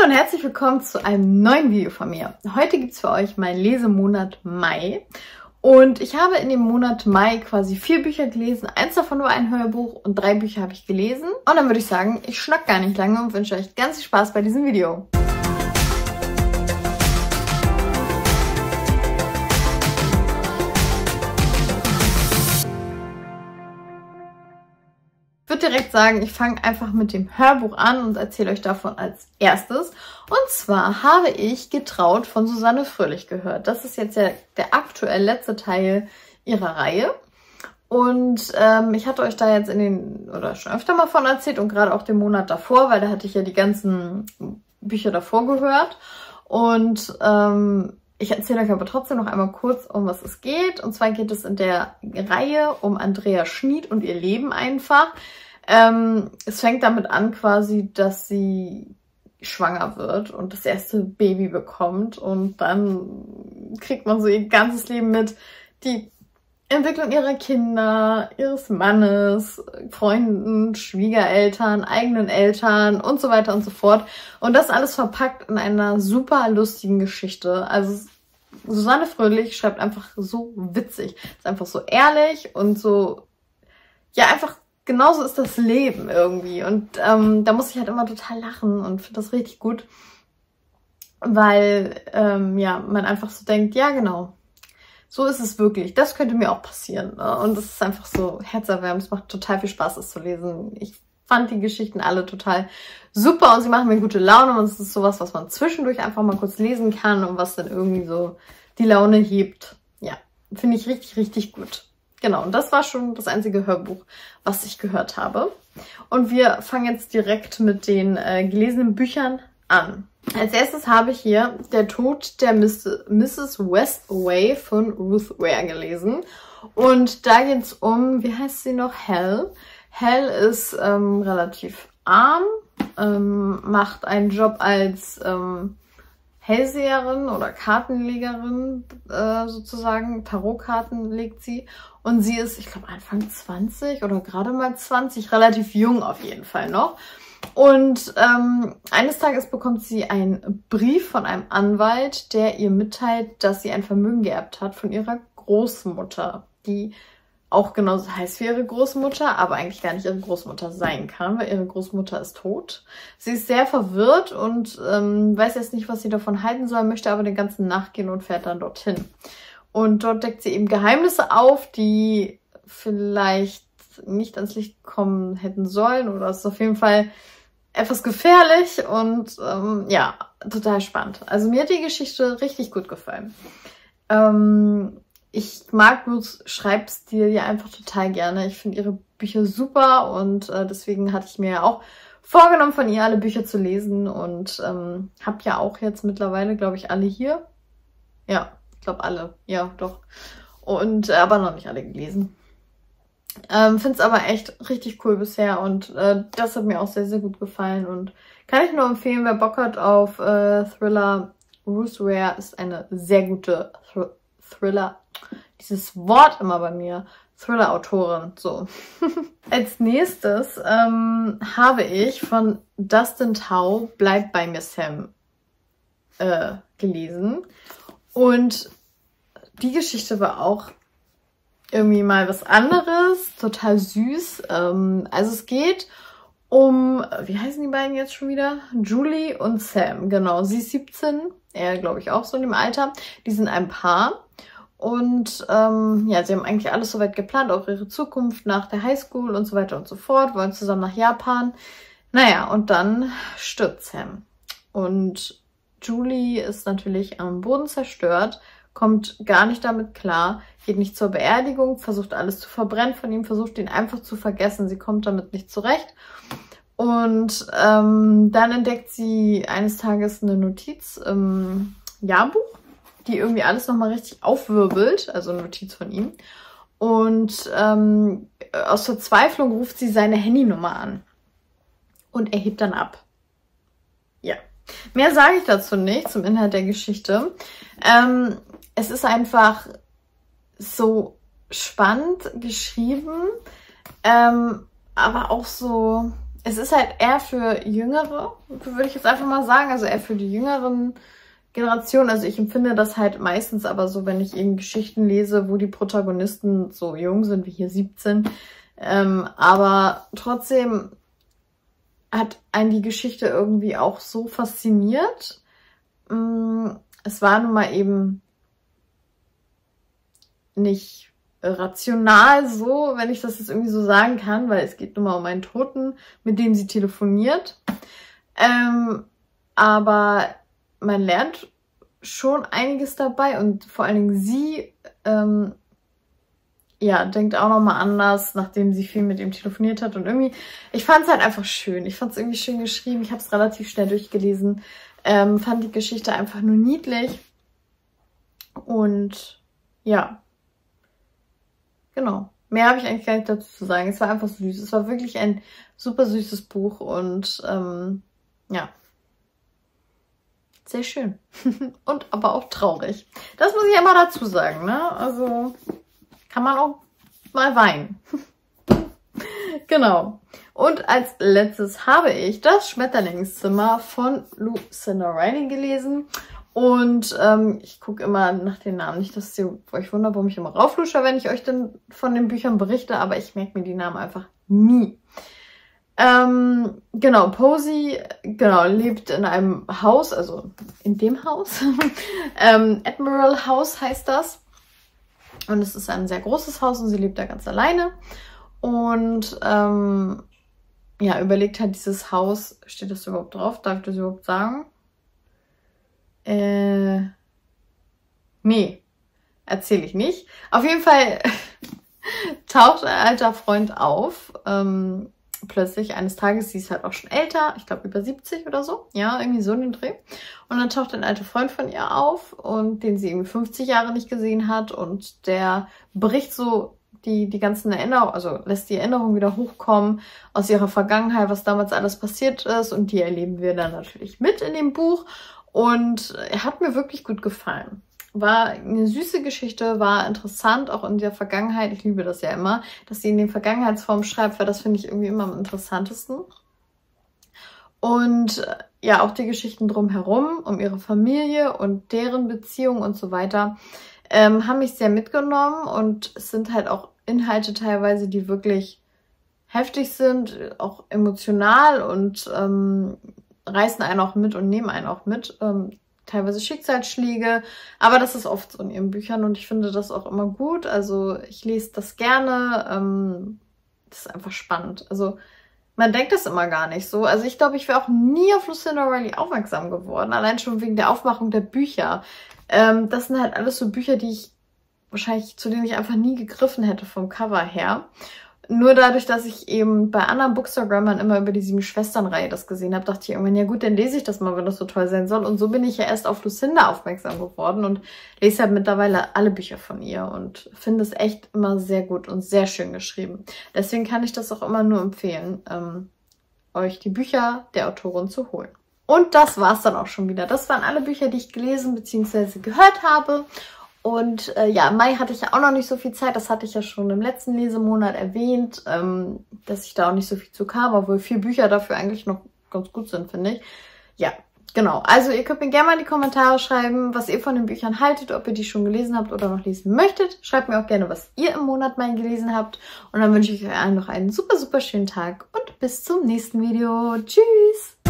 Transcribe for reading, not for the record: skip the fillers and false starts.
Hallo und herzlich willkommen zu einem neuen Video von mir. Heute gibt es für euch meinen Lesemonat Mai. Und ich habe in dem Monat Mai quasi 4 Bücher gelesen. Eins davon war ein Hörbuch und 3 Bücher habe ich gelesen. Und dann würde ich sagen, ich schnack gar nicht lange und wünsche euch ganz viel Spaß bei diesem Video. Ich würde direkt sagen, ich fange einfach mit dem Hörbuch an und erzähle euch davon als erstes. Und zwar habe ich Getraut von Susanne Fröhlich gehört. Das ist jetzt ja der aktuell letzte Teil ihrer Reihe. Und ich hatte euch da jetzt schon öfter mal von erzählt und gerade auch den Monat davor, weil da hatte ich ja die ganzen Bücher davor gehört. Und ich erzähle euch aber trotzdem noch einmal kurz, um was es geht. Und zwar geht es in der Reihe um Andrea Schmid und ihr Leben einfach. Es fängt damit an quasi, dass sie schwanger wird und das erste Baby bekommt. Und dann kriegt man so ihr ganzes Leben mit. Die Entwicklung ihrer Kinder, ihres Mannes, Freunden, Schwiegereltern, eigenen Eltern und so weiter und so fort. Und das alles verpackt in einer super lustigen Geschichte. Also Susanne Fröhlich schreibt einfach so witzig. Ist einfach so ehrlich und so, ja, einfach genauso ist das Leben irgendwie. Und da muss ich halt immer total lachen und finde das richtig gut. Weil, ja, man einfach so denkt, ja, genau. So ist es wirklich. Das könnte mir auch passieren. Ne? Und es ist einfach so herzerwärmend. Es macht total viel Spaß, das zu lesen. Ich fand die Geschichten alle total super und sie machen mir gute Laune. Und es ist sowas, was man zwischendurch einfach mal kurz lesen kann und was dann irgendwie so die Laune hebt. Ja, finde ich richtig, richtig gut. Genau, und das war schon das einzige Hörbuch, was ich gehört habe. Und wir fangen jetzt direkt mit den gelesenen Büchern an. Als erstes habe ich hier Der Tod der Mrs. Westaway von Ruth Ware gelesen. Und da geht es um, wie heißt sie noch? Hal. Hal ist relativ arm, macht einen Job als Hellseherin oder Kartenlegerin sozusagen. Tarotkarten legt sie. Und sie ist, ich glaube, Anfang 20 oder gerade mal 20, relativ jung auf jeden Fall noch. Und eines Tages bekommt sie einen Brief von einem Anwalt, der ihr mitteilt, dass sie ein Vermögen geerbt hat von ihrer Großmutter, die auch genauso heißt wie ihre Großmutter, aber eigentlich gar nicht ihre Großmutter sein kann, weil ihre Großmutter ist tot. Sie ist sehr verwirrt und weiß jetzt nicht, was sie davon halten soll, möchte aber den ganzen nachgehen und fährt dann dorthin. Und dort deckt sie eben Geheimnisse auf, die vielleicht nicht ans Licht kommen hätten sollen, oder es ist auf jeden Fall etwas gefährlich und ja, total spannend. Also mir hat die Geschichte richtig gut gefallen. Ich mag Ruths Schreibstil ja einfach total gerne. Ich finde ihre Bücher super und deswegen hatte ich mir ja auch vorgenommen, von ihr alle Bücher zu lesen und habe ja auch jetzt mittlerweile, glaube ich, alle hier. Ja, ich glaube alle. Ja, doch. Und aber noch nicht alle gelesen. Finde es aber echt richtig cool bisher und das hat mir auch sehr, sehr gut gefallen und kann ich nur empfehlen, wer Bock hat auf Thriller. Ruth Ware ist eine sehr gute Thriller, dieses Wort immer bei mir, Thriller-Autorin, so. Als nächstes habe ich von Dustin Tao Bleib bei mir, Sam gelesen und die Geschichte war auch irgendwie mal was anderes, total süß. Also es geht um, wie heißen die beiden jetzt schon wieder? Julie und Sam, genau. Sie ist 17, er glaube ich auch so in dem Alter. Die sind ein Paar und ja, sie haben eigentlich alles soweit geplant, auch ihre Zukunft nach der Highschool und so weiter und so fort, wollen zusammen nach Japan. Naja, und dann stirbt Sam. Und Julie ist natürlich am Boden zerstört, kommt gar nicht damit klar, geht nicht zur Beerdigung, versucht alles zu verbrennen von ihm, versucht ihn einfach zu vergessen. Sie kommt damit nicht zurecht. Und dann entdeckt sie eines Tages eine Notiz im Jahrbuch, die irgendwie alles nochmal richtig aufwirbelt, also eine Notiz von ihm. Und aus Verzweiflung ruft sie seine Handynummer an. Und er hebt dann ab. Ja. Mehr sage ich dazu nicht, zum Inhalt der Geschichte. Es ist einfach so spannend geschrieben, aber auch so es ist halt eher für Jüngere, würde ich jetzt einfach mal sagen. Also eher für die jüngeren Generationen. Also ich empfinde das halt meistens aber so, wenn ich eben Geschichten lese, wo die Protagonisten so jung sind, wie hier 17. Aber trotzdem hat einen die Geschichte irgendwie auch so fasziniert. Es war nun mal eben nicht rational so, wenn ich das jetzt irgendwie so sagen kann, weil es geht nun mal um einen Toten, mit dem sie telefoniert. Aber man lernt schon einiges dabei und vor allen Dingen sie, ja, denkt auch nochmal anders, nachdem sie viel mit ihm telefoniert hat und irgendwie, ich fand es halt einfach schön. Ich fand es irgendwie schön geschrieben. Ich habe es relativ schnell durchgelesen. Fand die Geschichte einfach nur niedlich. Und ja, genau. Mehr habe ich eigentlich gar nicht dazu zu sagen. Es war einfach süß. Es war wirklich ein super süßes Buch und ja, sehr schön. Und aber auch traurig. Das muss ich immer dazu sagen, ne? Also kann man auch mal weinen. Genau. Und als letztes habe ich das Schmetterlingszimmer von Lucinda Riley gelesen. Und ich gucke immer nach den Namen. Nicht, dass ihr euch wundert, warum ich immer rauflusche, wenn ich euch dann von den Büchern berichte. Aber ich merke mir die Namen einfach nie. Genau, Posey, genau, lebt in einem Haus, also in dem Haus. Admiral House heißt das. Und es ist ein sehr großes Haus und sie lebt da ganz alleine. Und ja, überlegt halt dieses Haus, steht das überhaupt drauf? Darf ich das überhaupt sagen? Nee, erzähle ich nicht. Auf jeden Fall taucht ein alter Freund auf. Plötzlich eines Tages, sie ist halt auch schon älter, ich glaube über 70 oder so, ja, irgendwie so in den Dreh. Und dann taucht ein alter Freund von ihr auf und den sie irgendwie 50 Jahre nicht gesehen hat und der bricht so die ganzen Erinnerungen, also lässt die Erinnerungen wieder hochkommen aus ihrer Vergangenheit, was damals alles passiert ist und die erleben wir dann natürlich mit in dem Buch und er hat mir wirklich gut gefallen. War eine süße Geschichte, war interessant, auch in der Vergangenheit. Ich liebe das ja immer, dass sie in den Vergangenheitsformen schreibt, weil das finde ich irgendwie immer am interessantesten. Und ja, auch die Geschichten drumherum, um ihre Familie und deren Beziehung und so weiter, haben mich sehr mitgenommen. Und es sind halt auch Inhalte teilweise, die wirklich heftig sind, auch emotional und reißen einen auch mit und nehmen einen auch mit. Teilweise Schicksalsschläge, aber das ist oft so in ihren Büchern und ich finde das auch immer gut. Also ich lese das gerne. Das ist einfach spannend. Also man denkt das immer gar nicht so. Also ich glaube, ich wäre auch nie auf Lucinda Riley aufmerksam geworden, allein schon wegen der Aufmachung der Bücher. Das sind halt alles so Bücher, zu denen ich einfach nie gegriffen hätte vom Cover her. Nur dadurch, dass ich eben bei anderen Bookstagrammern immer über die 7-Schwestern-Reihe das gesehen habe, dachte ich irgendwann, ja gut, dann lese ich das mal, wenn das so toll sein soll. Und so bin ich ja erst auf Lucinda aufmerksam geworden und lese halt mittlerweile alle Bücher von ihr und finde es echt immer sehr gut und sehr schön geschrieben. Deswegen kann ich das auch immer nur empfehlen, euch die Bücher der Autorin zu holen. Und das war's dann auch schon wieder. Das waren alle Bücher, die ich gelesen bzw. gehört habe. Und ja, im Mai hatte ich ja auch noch nicht so viel Zeit. Das hatte ich ja schon im letzten Lesemonat erwähnt, dass ich da auch nicht so viel zu kam, obwohl 4 Bücher dafür eigentlich noch ganz gut sind, finde ich. Ja, genau. Also ihr könnt mir gerne mal in die Kommentare schreiben, was ihr von den Büchern haltet, ob ihr die schon gelesen habt oder noch lesen möchtet. Schreibt mir auch gerne, was ihr im Monat Mai gelesen habt. Und dann wünsche ich euch allen noch einen super, super schönen Tag und bis zum nächsten Video. Tschüss!